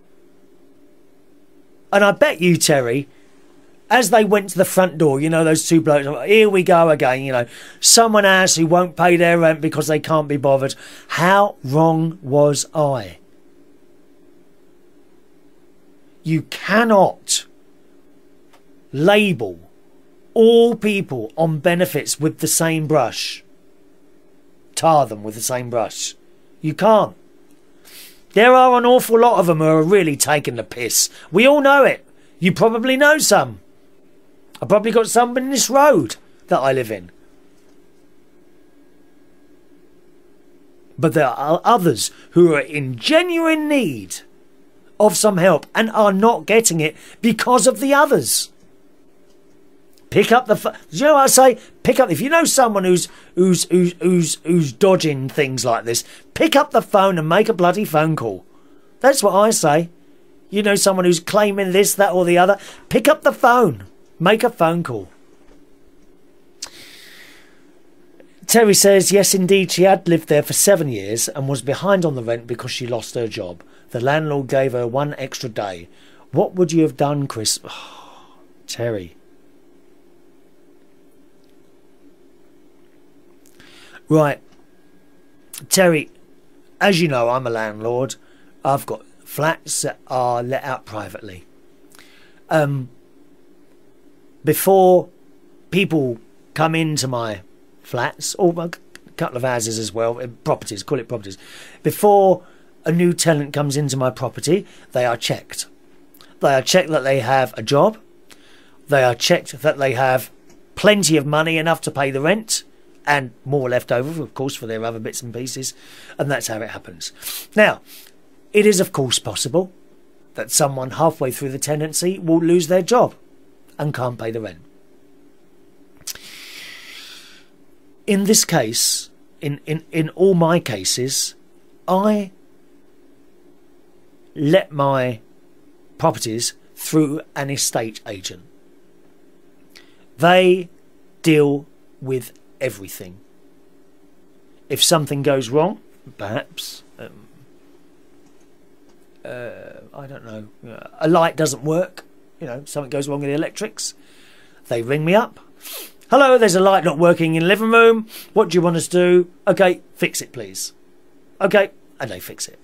And I bet you, Terry, as they went to the front door, you know, those two blokes, here we go again, you know, someone else who won't pay their rent because they can't be bothered. How wrong was I? You cannot label all people on benefits with the same brush. Tar them with the same brush. You can't. There are an awful lot of them who are really taking the piss. We all know it. You probably know some. I've probably got some in this road that I live in. But there are others who are in genuine need of some help and are not getting it because of the others. Pick up the phone. Do you know what I say? Pick up. If you know someone who's dodging things like this, pick up the phone and make a bloody phone call. That's what I say. You know someone who's claiming this, that, or the other. Pick up the phone. Make a phone call. Terry says, yes, indeed, she had lived there for 7 years and was behind on the rent because she lost her job. The landlord gave her 1 extra day. What would you have done, Chris? Oh, Terry. Right. Terry, as you know, I'm a landlord. I've got flats that are let out privately. Before people come into my flats, or a couple of houses as well, properties, call it properties. Before a new tenant comes into my property, they are checked. They are checked that they have a job. They are checked that they have plenty of money, enough to pay the rent, and more left over, of course, for their other bits and pieces. And that's how it happens. Now, it is, of course, possible that someone halfway through the tenancy will lose their job and can't pay the rent. In this case, in all my cases, I let my properties through an estate agent. They deal with everything. If something goes wrong, perhaps, I don't know, a light doesn't work, you know, something goes wrong with the electrics, they ring me up. Hello, there's a light not working in the living room. What do you want us to do? Okay, fix it, please. Okay, and they fix it.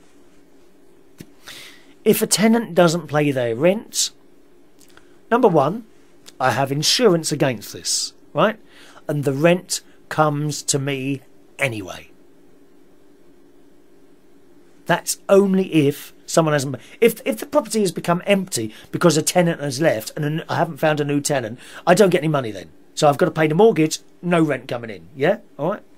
If a tenant doesn't pay their rent, number one, I have insurance against this, right? And the rent comes to me anyway. That's only if someone hasn't... If the property has become empty because a tenant has left and I haven't found a new tenant, I don't get any money then. So I've got to pay the mortgage, no rent coming in. Yeah? All right?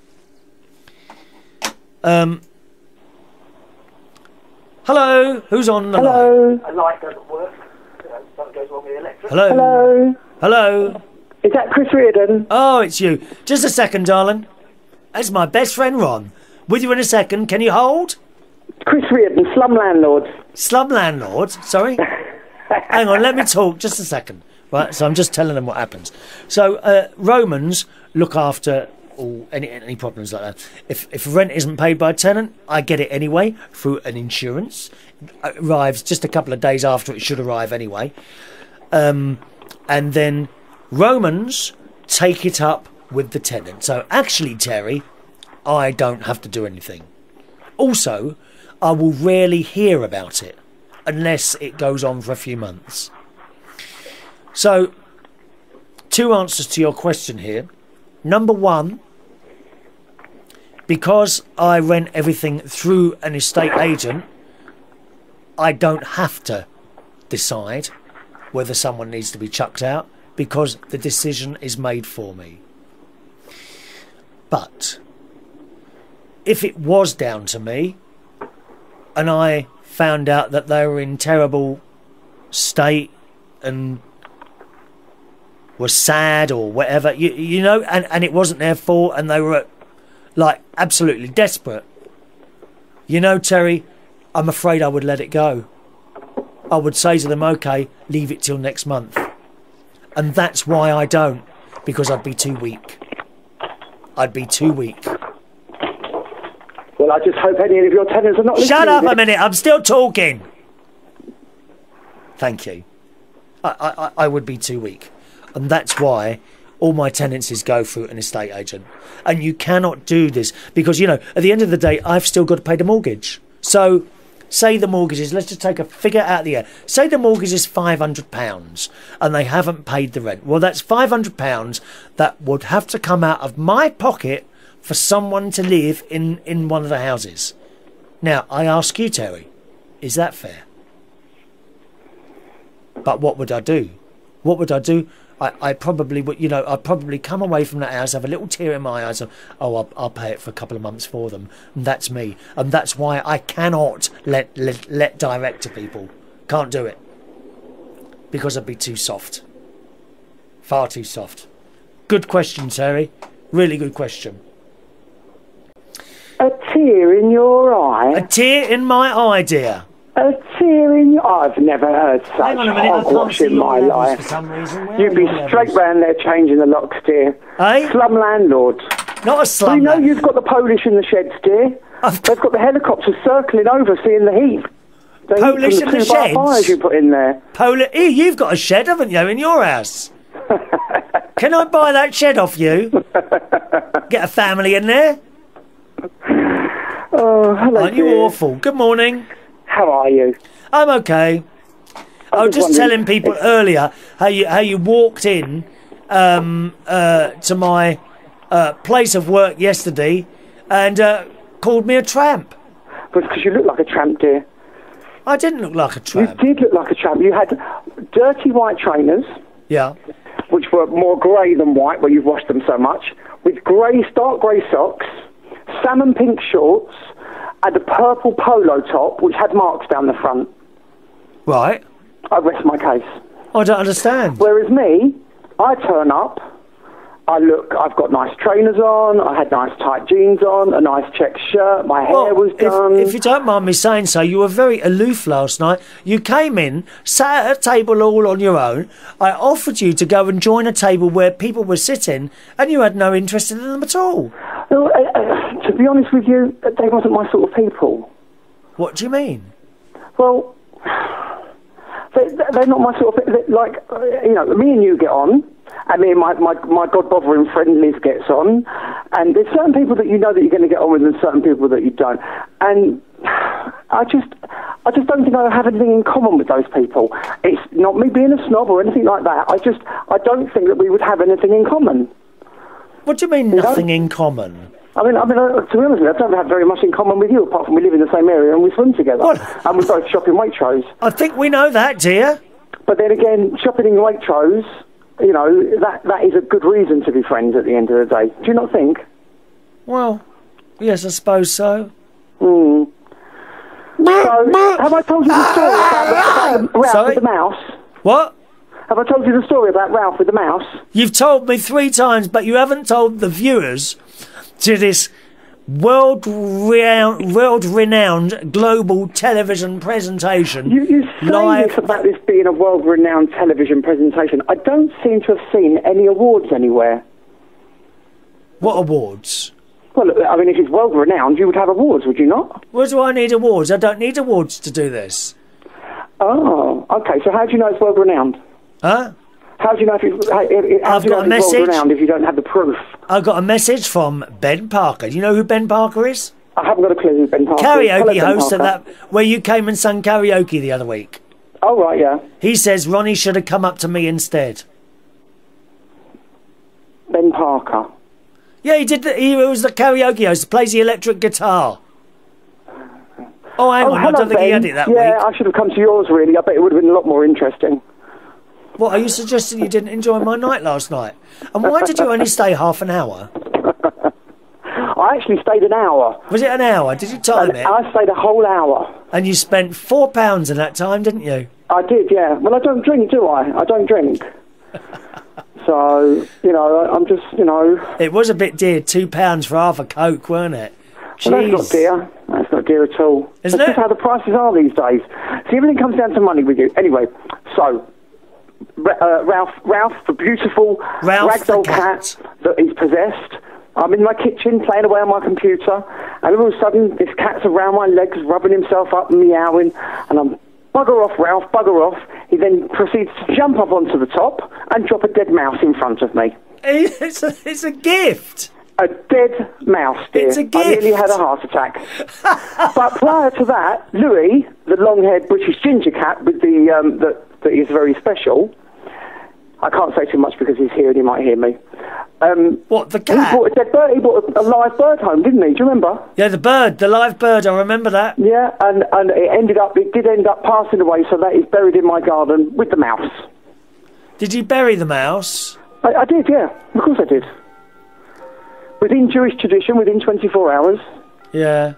Hello? Who's on the line? A light doesn't work. You know, something goes wrong with the electric. Hello? Hello? Hello? Is that Chris Reardon? Oh, it's you. Just a second, darling. That's my best friend, Ron. With you in a second. Can you hold? Chris Reardon, slum landlord. Slum landlord? Sorry? Hang on, let me talk. Just a second. Right, so I'm just telling them what happens. So Romans look after any problems like that. If rent isn't paid by a tenant, I get it anyway through an insurance. It arrives just a couple of days after it should arrive anyway. And then Romans take it up with the tenant. So actually, Terry, I don't have to do anything. Also, I will rarely hear about it unless it goes on for a few months. So, 2 answers to your question here. Number one, because I rent everything through an estate agent, I don't have to decide whether someone needs to be chucked out because the decision is made for me. But if it was down to me and I found out that they were in terrible state and were sad or whatever, you know, and it wasn't their fault and they were like absolutely desperate, you know, Terry, I'm afraid I would let it go. I would say to them, okay, leave it till next month. And that's why I don't, because I'd be too weak. I'd be too weak. Well, I just hope any of your tenants are not listening. Shut up a minute, I'm still talking. Thank you. I would be too weak. And that's why all my tenancies go through an estate agent. And you cannot do this because, you know, at the end of the day, I've still got to pay the mortgage. So say the mortgage is, let's just take a figure out of the air. Say the mortgage is £500 and they haven't paid the rent. Well, that's £500 that would have to come out of my pocket for someone to live in one of the houses. Now, I ask you, Terry, is that fair? But what would I do? What would I do? I probably would, you know, I'd probably come away from that house, have a little tear in my eyes of, oh, I'll pay it for a couple of months for them. And that's me. And that's why I cannot let direct to people. Can't do it. Because I'd be too soft. Far too soft. Good question, Terry. Really good question. A tear in your eye? A tear in my eye, dear. A tear in your eye? I've never heard such hogwash in my life. For some reason. You'd be straight round there changing the locks, dear. Eh? Slum landlord. Not a slum. We know you've got the Polish in the sheds, dear. They've got the helicopters circling over, seeing the heat. Polish in the sheds? Fires you put in there. You've got a shed, haven't you, in your house? Can I buy that shed off you? Get a family in there? Oh, hello, Aren't you dear. awful? Good morning. How are you? I'm okay. I was just telling people earlier how you walked in to my place of work yesterday and called me a tramp. But because you look like a tramp, dear. I didn't look like a tramp. You did look like a tramp. You had dirty white trainers. Yeah. Which were more grey than white, where you've washed them so much, with dark grey socks, salmon pink shorts, and a purple polo top, which had marks down the front. Right. I rest my case. I don't understand. Whereas me, I turn up, I've got nice trainers on, I had nice tight jeans on, a nice check shirt, my hair was done. If you don't mind me saying so, you were very aloof last night. You came in, sat at a table all on your own. I offered you to go and join a table where people were sitting, and you had no interest in them at all. Well, to be honest with you, they wasn't my sort of people. What do you mean? Well, they're not my sort of... Like, you know, me and you get on, and me and my God-bothering friend Liz gets on, and there's certain people that you know that you're going to get on with and certain people that you don't. And I just don't think I have anything in common with those people. It's not me being a snob or anything like that. I don't think that we would have anything in common. What do you mean, nothing in common? I mean, to be honest with you, I don't have very much in common with you, apart from we live in the same area and we swim together. What? And we both shop in Waitrose. I think we know that, dear. But then again, shopping in Waitrose, you know, that is a good reason to be friends at the end of the day. Do you not think? Well, yes, I suppose so. So, have I told you the story about Ralph with the mouse? What? Have I told you the story about Ralph with the mouse? You've told me 3 times, but you haven't told the viewers to this world-renowned global television presentation. You say this about this being a world-renowned television presentation. I don't seem to have seen any awards anywhere. What awards? Well, I mean, if it's world-renowned, you would have awards, would you not? What do I need awards? I don't need awards to do this. Oh, okay. So how do you know it's world-renowned? Huh? How do you know if it's world-renowned if you don't have the proof? I've got a message from Ben Parker. Do you know who Ben Parker is? I haven't got a clue who Ben Parker is. Karaoke host at that, where you came and sang karaoke the other week. Oh, right, yeah. He says Ronnie should have come up to me instead. Ben Parker. Yeah, he did. He was the karaoke host, plays the electric guitar. Oh, hang on, I don't think he had it that week. Yeah, I should have come to yours, really. I bet it would have been a lot more interesting. What, are you suggesting you didn't enjoy my night last night? And why did you only stay half an hour? I actually stayed an hour. Was it an hour? Did you time it? I stayed a whole hour. And you spent £4 in that time, didn't you? I did, yeah. Well, I don't drink, do I? I don't drink. So, you know, I'm just, you know... It was a bit dear, £2 for half a Coke, weren't it? Well, that's not dear. That's not dear at all. Isn't That's it? just how the prices are these days. See, everything comes down to money with you. Anyway, so... Ralph, the beautiful ragdoll cat that is possessed. I'm in my kitchen playing away on my computer, and all of a sudden this cat's around my legs, rubbing himself up and meowing, and I'm bugger off, Ralph, bugger off. He then proceeds to jump up onto the top and drop a dead mouse in front of me. It's a gift. A dead mouse, dear. It's a gift. I nearly had a heart attack. But prior to that, Louis, the long-haired British ginger cat with the that is very special. I can't say too much because he's here and he might hear me. What, the cat? He brought a dead bird. He brought a live bird home, didn't he? Do you remember? Yeah, the live bird. I remember that. Yeah, and it did end up passing away, so that is buried in my garden with the mouse. Did you bury the mouse? I did, yeah. Of course I did. Within Jewish tradition, within 24 hours. Yeah.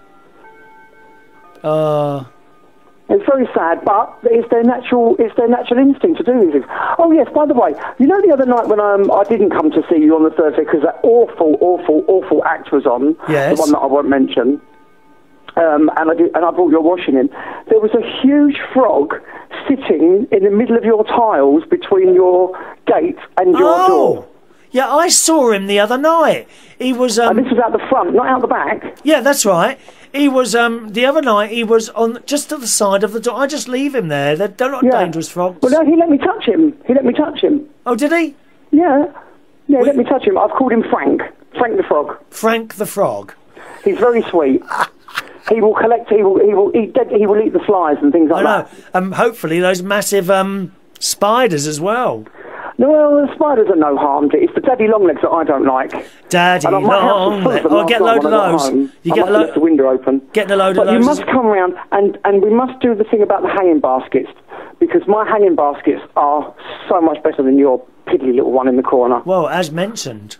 It's very sad, but it's their natural instinct to do these things. Oh yes, by the way, you know the other night when I didn't come to see you on the Thursday because that awful act was on, yes. the one that I won't mention, and I brought your washing in. There was a huge frog sitting in the middle of your tiles between your gate and your door. Yeah, I saw him the other night. He was and this was out the front, not out the back. Yeah, that's right. He was the other night. He was on just to the side of the door. I just leave him there. They're not dangerous frogs. Well, no, he let me touch him. Oh, did he? Yeah, let me touch him. I've called him Frank the frog. Frank the frog. He's very sweet. He will collect. He will eat the flies and things like that. Hopefully those massive spiders as well. No, well, the spiders are no harm. It's the daddy long legs that I don't like. Daddy long legs. Oh, get a load of those. You get left the window open. Getting a load of those. But you must come round and we must do the thing about the hanging baskets because my hanging baskets are so much better than your piddly little one in the corner. Well, as mentioned.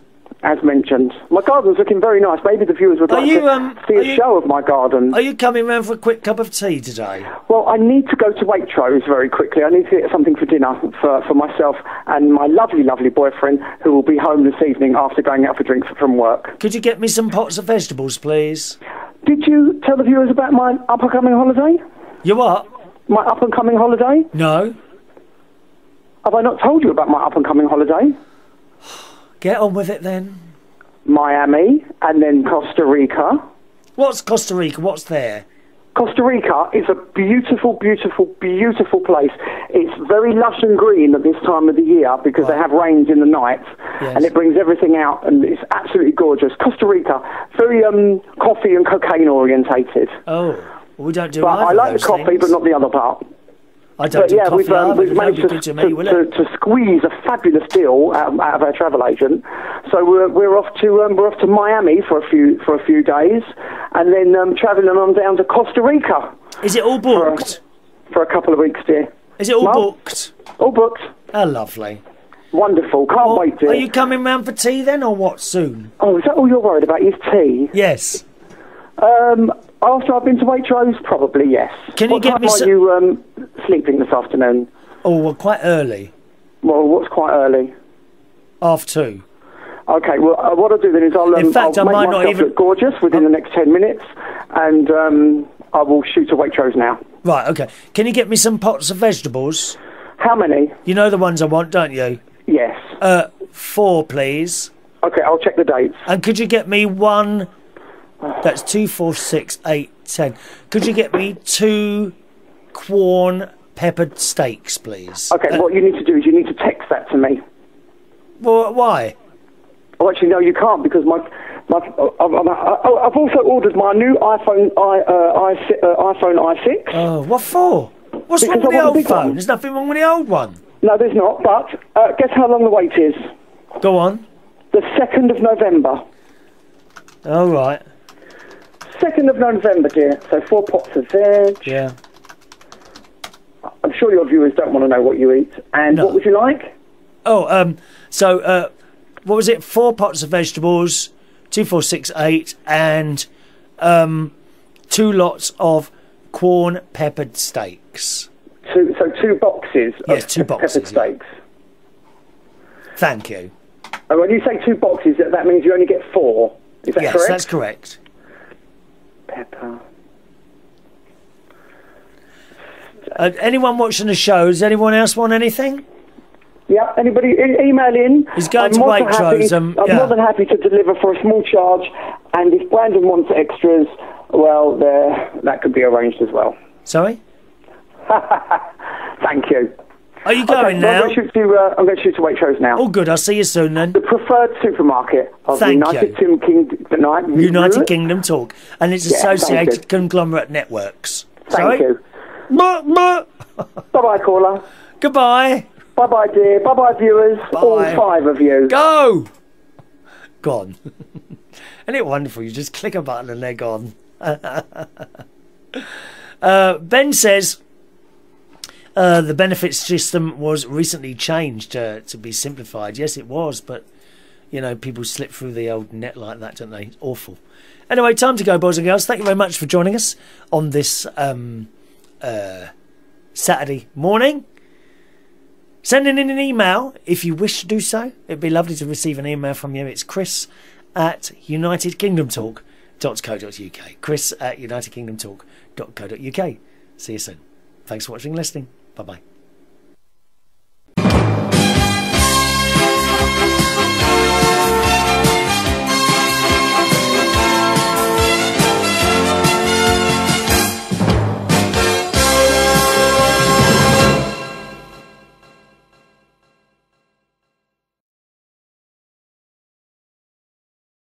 My garden's looking very nice. Maybe the viewers would like to see a show of my garden. Are you coming round for a quick cup of tea today? Well, I need to go to Waitrose very quickly. I need to get something for dinner for myself and my lovely, lovely boyfriend who will be home this evening after going out for drinks from work. Could you get me some pots of vegetables, please? Did you tell the viewers about my up-and-coming holiday? You what? My up-and-coming holiday? No. Have I not told you about my up-and-coming holiday? Get on with it then. Miami and then Costa Rica. What's Costa Rica? What's there? Costa Rica is a beautiful, beautiful, beautiful place. It's very lush and green at this time of the year because they have rains in the night and it brings everything out and it's absolutely gorgeous. Costa Rica, very coffee and cocaine orientated. Oh, well, we don't do but either I like of the those coffee, things. but not the other part. I don't do coffee we've managed to squeeze a fabulous deal out of our travel agent. So we're off to Miami for a few days, and then travelling on down to Costa Rica. Is it all booked? For a couple of weeks, dear. Is it all booked? All booked. Oh, lovely. Wonderful. Can't wait, dear. Are you coming round for tea then, or what, soon? Oh, is that all you're worried about, is tea? Yes. After I've been to Waitrose, probably, yes. Can you get me some... What time are you sleeping this afternoon? Oh, well, quite early. Well, what's quite early? 2:30. Okay, well, what I'll do then is I'll In fact, I'll I make might not myself even look gorgeous within the next 10 minutes, and I will shoot to Waitrose now. Right, okay. Can you get me some pots of vegetables? How many? You know the ones I want, don't you? Yes. 4, please. Okay, I'll check the dates. And could you get me one... That's 2, 4, 6, 8, 10. Could you get me 2 corn peppered steaks, please? Okay, what you need to do is you need to text that to me. Well, why? Oh, actually, no, you can't because I've also ordered my new iPhone i6. Oh, what for? What's wrong with the old phone? There's nothing wrong with the old one. No, there's not. But guess how long the wait is? Go on. The 2nd of November. All right. 2nd of November, dear. So 4 pots of veg. Yeah. I'm sure your viewers don't want to know what you eat. And what would you like? Oh, so what was it? 4 pots of vegetables, 2, 4, 6, 8, and 2 lots of corn peppered steaks. So 2 boxes. Yes, 2 boxes. Peppered steaks. Thank you. And when you say 2 boxes, that means you only get 4. Is that correct? Yes, that's correct. Pepper. Anyone watching the show? Does anyone else want anything? Yeah, anybody email in. He's going to Waitrose. I'm more than happy to deliver for a small charge. And if Brandon wants extras, well, that could be arranged as well. Sorry? Thank you. Are you going now? I'm going to shoot to Waitrose now. Oh, good. I'll see you soon then. The preferred supermarket of the United Kingdom Talk. And its associated conglomerate networks. Thank you. Bye-bye, caller. Goodbye. Bye-bye, dear. Bye-bye, viewers. Bye. All 5 of you. Go! Gone. Isn't it wonderful? You just click a button and they're gone. Ben says, The benefits system was recently changed to be simplified. Yes, it was, but, you know, people slip through the old net like that, don't they? Awful. Anyway, time to go, boys and girls. Thank you very much for joining us on this Saturday morning. Send in an email if you wish to do so. It'd be lovely to receive an email from you. It's chris@unitedkingdomtalk.co.uk. chris@unitedkingdomtalk.co.uk. See you soon. Thanks for watching and listening. Bye-bye.